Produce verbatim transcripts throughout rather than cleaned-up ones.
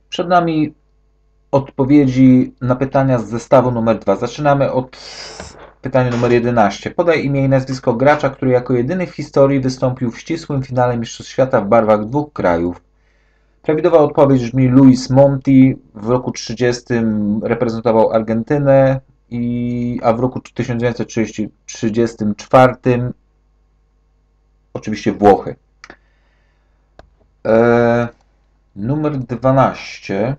Przed nami odpowiedzi na pytania z zestawu numer dwa. Zaczynamy od pytania numer jedenaście. Podaj imię i nazwisko gracza, który jako jedyny w historii wystąpił w ścisłym finale Mistrzostw Świata w barwach dwóch krajów. Prawidłowa odpowiedź brzmi Luis Monti. W roku trzydziestym reprezentował Argentynę, i, a w roku tysiąc dziewięćset trzydziestym czwartym oczywiście Włochy. Eee, numer dwanaście.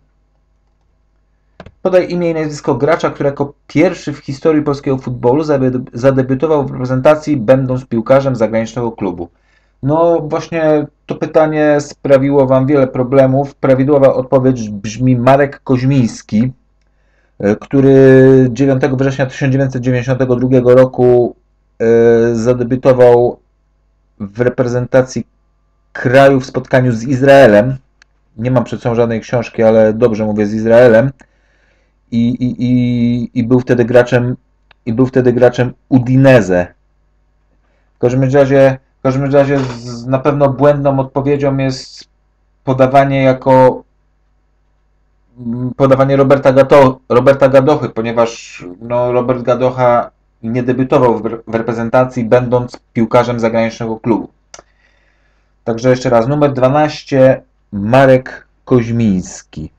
Podaj imię i nazwisko gracza, który jako pierwszy w historii polskiego futbolu zadebiutował w reprezentacji, będąc piłkarzem zagranicznego klubu. No właśnie to pytanie sprawiło Wam wiele problemów. Prawidłowa odpowiedź brzmi Marek Koźmiński, który dziewiątego września tysiąc dziewięćset dziewięćdziesiątego drugiego roku zadebiutował w reprezentacji kraju w spotkaniu z Izraelem. Nie mam przed sobą żadnej książki, ale dobrze mówię, z Izraelem. I, i, i, i był wtedy graczem i był wtedy graczem Udinese. W każdym razie, w każdym razie z, na pewno błędną odpowiedzią jest podawanie jako podawanie Roberta, Gato, Roberta Gadochy, ponieważ no, Robert Gadocha nie debiutował w, w reprezentacji, będąc piłkarzem zagranicznego klubu. Także jeszcze raz, numer dwanaście, Marek Koźmiński.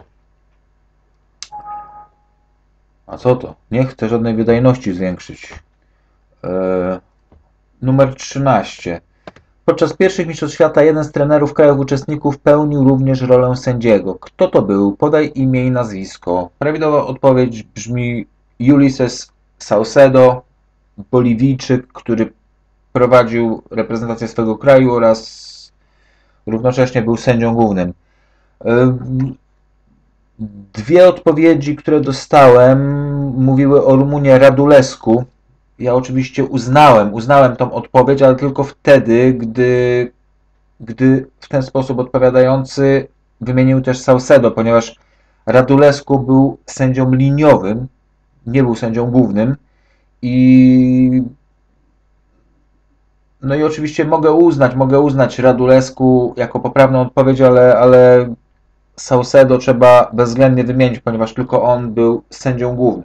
A co to? Nie chcę żadnej wydajności zwiększyć. Eee, numer trzynaście. Podczas pierwszych Mistrzostw Świata jeden z trenerów krajów uczestników pełnił również rolę sędziego. Kto to był? Podaj imię i nazwisko. Prawidłowa odpowiedź brzmi Ulises Saucedo, Boliwijczyk, który prowadził reprezentację swego kraju oraz równocześnie był sędzią głównym. Eee, Dwie odpowiedzi, które dostałem, mówiły o Rumunie Radulescu. Ja oczywiście uznałem, uznałem tą odpowiedź, ale tylko wtedy, gdy, gdy w ten sposób odpowiadający wymienił też Saucedo, ponieważ Radulescu był sędzią liniowym, nie był sędzią głównym. I no i oczywiście mogę uznać, mogę uznać Radulescu jako poprawną odpowiedź, ale, ale Saucedo trzeba bezwzględnie wymienić, ponieważ tylko on był sędzią głównym.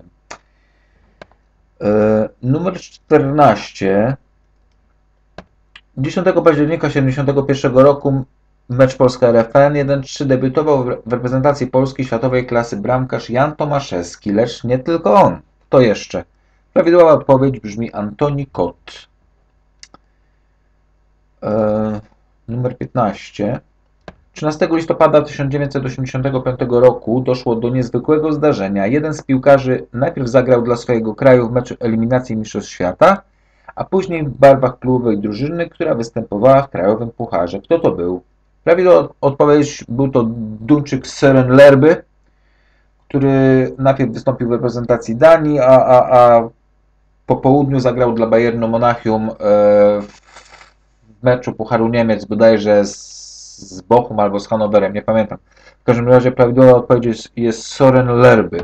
Yy, numer czternaście. dziesiątego października tysiąc dziewięćset siedemdziesiątego pierwszego roku mecz Polska-R F N jeden trzy debiutował w reprezentacji Polski światowej klasy bramkarz Jan Tomaszewski, lecz nie tylko on. Kto jeszcze? Prawidłowa odpowiedź brzmi Antoni Kot. Yy, numer piętnaście. trzynastego listopada tysiąc dziewięćset osiemdziesiątego piątego roku doszło do niezwykłego zdarzenia. Jeden z piłkarzy najpierw zagrał dla swojego kraju w meczu eliminacji Mistrzostw Świata, a później w barwach klubowej drużyny, która występowała w krajowym pucharze. Kto to był? Prawidłowa odpowiedź był to Duńczyk Søren Lerby, który najpierw wystąpił w reprezentacji Danii, a, a, a po południu zagrał dla Bayernu Monachium w meczu Pucharu Niemiec, bodajże z z Bochum albo z Hannoverem, nie pamiętam. W każdym razie prawidłowa odpowiedź jest, jest Søren Lerby.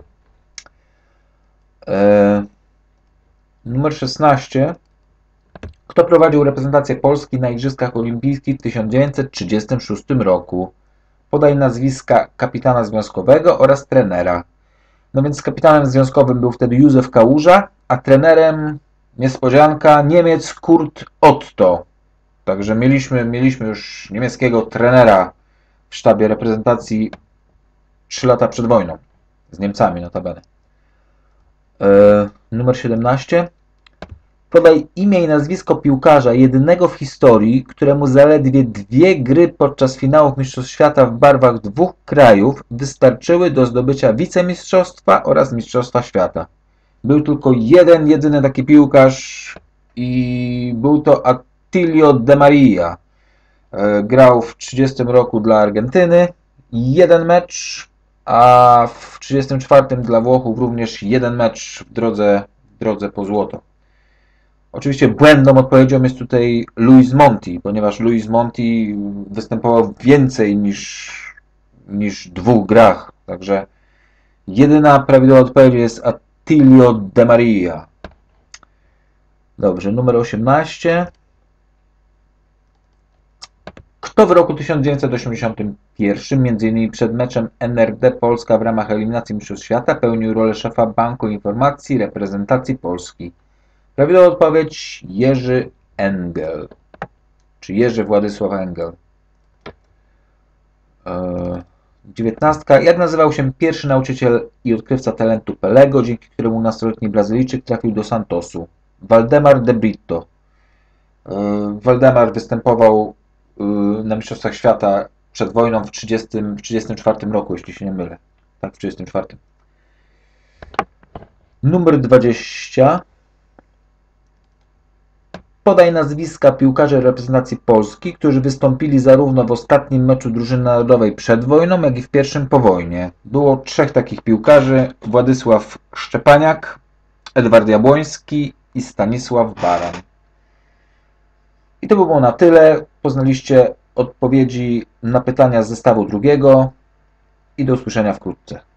Eee, numer szesnaście. Kto prowadził reprezentację Polski na Igrzyskach Olimpijskich w tysiąc dziewięćset trzydziestym szóstym roku? Podaj nazwiska kapitana związkowego oraz trenera. No więc kapitanem związkowym był wtedy Józef Kałuża, a trenerem, niespodzianka, Niemiec Kurt Otto. Także mieliśmy, mieliśmy już niemieckiego trenera w sztabie reprezentacji trzy lata przed wojną. Z Niemcami notabene. Eee, numer siedemnaście. Podaj imię i nazwisko piłkarza jedynego w historii, któremu zaledwie dwie gry podczas finałów Mistrzostw Świata w barwach dwóch krajów wystarczyły do zdobycia wicemistrzostwa oraz Mistrzostwa Świata. Był tylko jeden, jedyny taki piłkarz i był to Attilio Di Maria. Grał w trzydziestym roku dla Argentyny, jeden mecz, a w trzydziestym czwartym dla Włochów również jeden mecz w drodze, w drodze po złoto. Oczywiście błędną odpowiedzią jest tutaj Luis Monti, ponieważ Luis Monti występował więcej niż, niż dwóch grach. Także jedyna prawidłowa odpowiedź jest Attilio Di Maria. Dobrze, numer osiemnaście. Kto w roku tysiąc dziewięćset osiemdziesiątym pierwszym, między innymi przed meczem N R D Polska w ramach eliminacji Mistrzostw Świata, pełnił rolę szefa Banku Informacji Reprezentacji Polski? Prawidłowa odpowiedź Jerzy Engel, czy Jerzy Władysław Engel. Dziewiętnastka. Jak nazywał się pierwszy nauczyciel i odkrywca talentu Pelego, dzięki któremu nastoletni Brazylijczyk trafił do Santosu? Waldemar de Brito. Waldemar występował na Mistrzostwach Świata przed wojną w trzydziestym czwartym roku, jeśli się nie mylę. Tak, w trzydziestym czwartym. Numer dwadzieścia. Podaj nazwiska piłkarzy reprezentacji Polski, którzy wystąpili zarówno w ostatnim meczu drużyny narodowej przed wojną, jak i w pierwszym po wojnie. Było trzech takich piłkarzy: Władysław Szczepaniak, Edward Jabłoński i Stanisław Baran. I to by było na tyle. Poznaliście odpowiedzi na pytania z zestawu drugiego i do usłyszenia wkrótce.